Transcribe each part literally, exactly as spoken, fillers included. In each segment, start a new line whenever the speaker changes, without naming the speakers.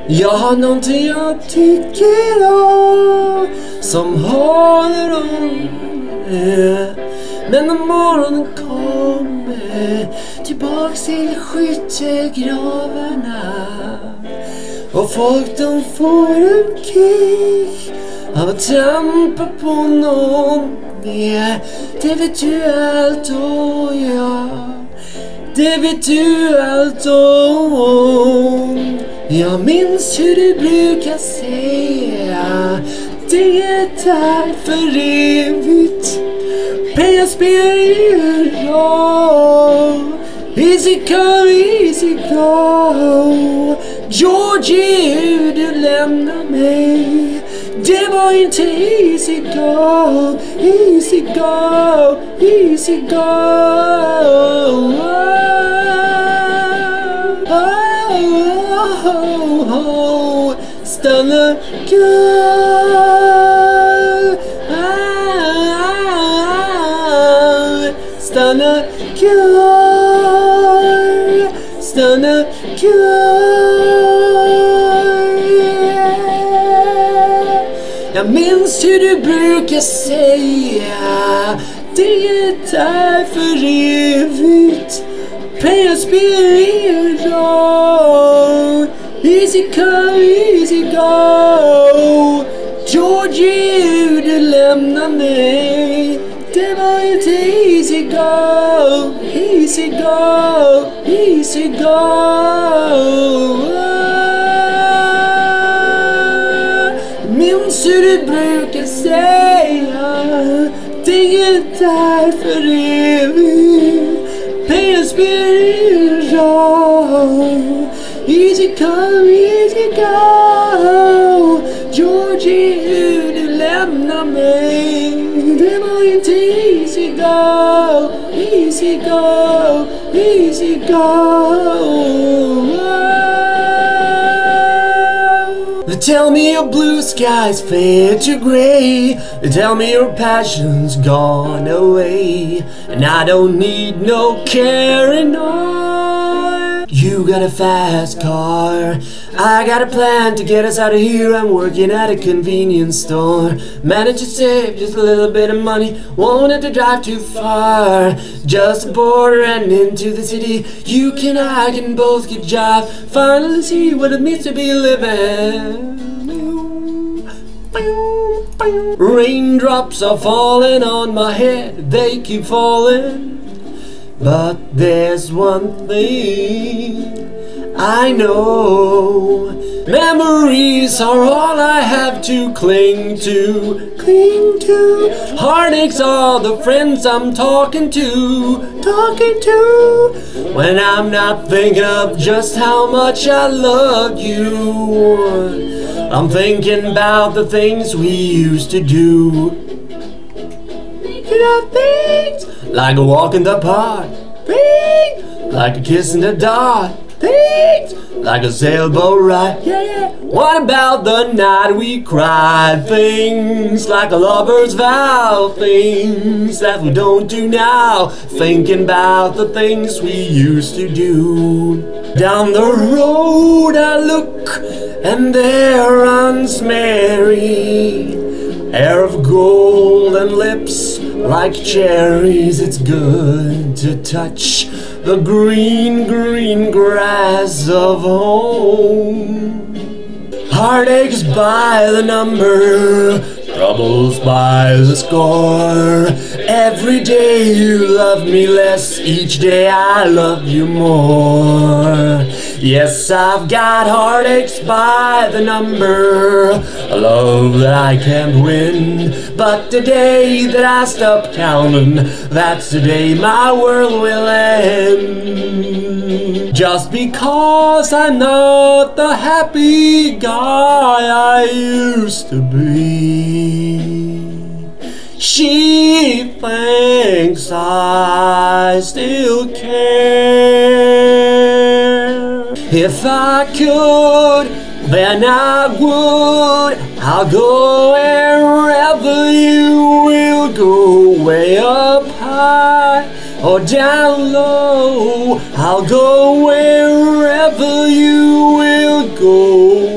Jag har någonting jag tycker om som håller om det. Men om morgonen kommer tillbaks till skyttegravarna och folk de får en kick av att trampa på någon mer. Det vet du allt och jag, det vet du allt om. Jag minns hur du brukar säga det är där för evigt. Pengar spelar ingen roll. Easy come, easy go. Georgie, hur du lämnar mig, det var inte easy go. Easy go, easy go. Oh, oh, oh. Stanna kvar, ah, stanna kvar, stanna kvar. Jag minns hur du brukar säga det är där för evigt. Pengar spelar ingen roll. Easy come, easy go. Georgie, hur du lämnar mig, det var inte easy go. Easy go, easy go. Minns hur du brukar säga det är där för evigt. Pengar spelar ingen roll. Easy come, easy go. Georgie, hur du lämnar mig, det var inte easy go. Easy go, easy go. They tell me your blue skies fade to grey. They tell me your passion's gone away, and I don't need no carrying on. You got a fast car, I got a plan to get us out of here. I'm working at a convenience store, managed to save just a little bit of money, won't have to drive too far, just the border and into the city. You can, I can both get jobs, finally see what it means to be living. Raindrops are falling on my head, they keep falling. But there's one thing I know, memories are all I have to cling to, cling to. Heartaches are the friends I'm talking to, talking to. When I'm not thinking of just how much I love you, I'm thinking about the things we used to do. Thinking of things like a walk in the park, things like a kiss in the dark, things like a sailboat ride, yeah, yeah. What about the night we cried? Things like a lover's vow, things that we don't do now. Thinking about the things we used to do. Down the road I look, and there runs Mary, hair of gold and lips like cherries. It's good to touch the green, green grass of home. Heartaches by the number, troubles by the score. Every day you love me less, each day I love you more. Yes, I've got heartaches by the number, a love that I can't win. But the day that I stop counting, that's the day my world will end. Just because I'm not the happy guy I used to be, she thinks I still care. If I could, then I would. I'll go wherever you will go, way up high or down low. I'll go wherever you will go.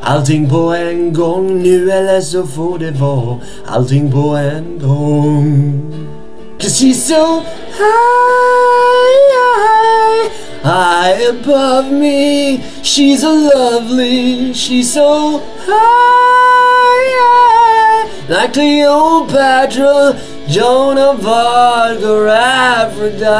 Allting på en gång, nu eller så får det vara. Allting på en gång. 'Cause she's so high, high, high above me. She's a lovely, she's so high, high, like Cleopatra, Joan of Arc, or Aphrodite.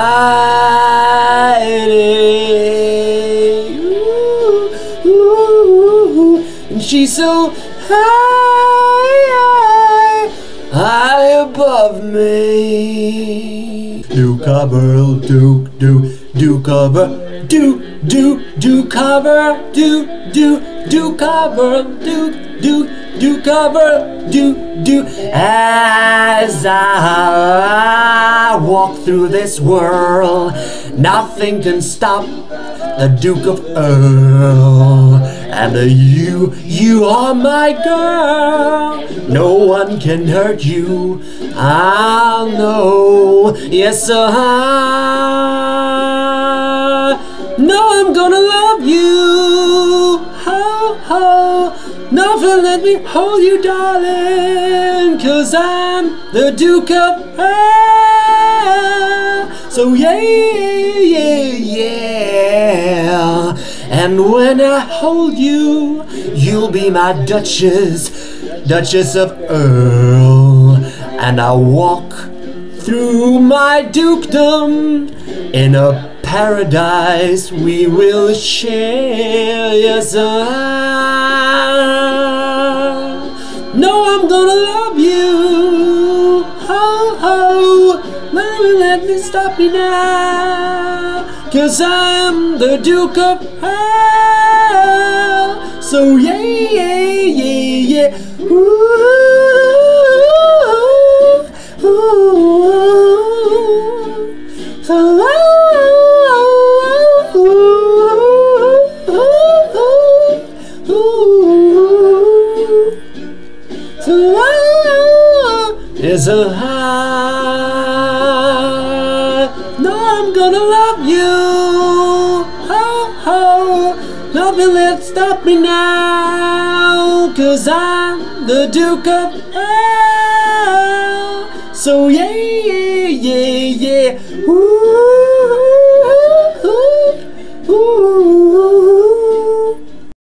Ooh, ooh, and she's so high, high, high above me. Do cover, do, do, do cover, do, do, do cover, do, do, do cover, do, do, do cover, do, do. As I walk through this world, nothing can stop the Duke of Earl. And you, you are my girl. No one can hurt you, I know. Yes, sir, I know I'm gonna love you. Ho, ho. Nothing let me hold you, darling, 'cause I'm the Duke of Earl. So yeah, yeah, yeah. And when I hold you, you'll be my Duchess, Duchess of Earl. And I'll walk through my dukedom in a paradise we will share. Yes, I know I'm gonna love you. Ho, ho, never let me stop me now, 'cause I'm the Duke of Earl. So yeah, yeah, yeah, yeah. Ooh, ooh, so ooh, ooh, so is a high. No, I'm gonna love you. Ho, ho. Nothing let stop me now, 'cause I'm the Duke of Earl. So yeah, yeah, yeah, yeah. Ooh.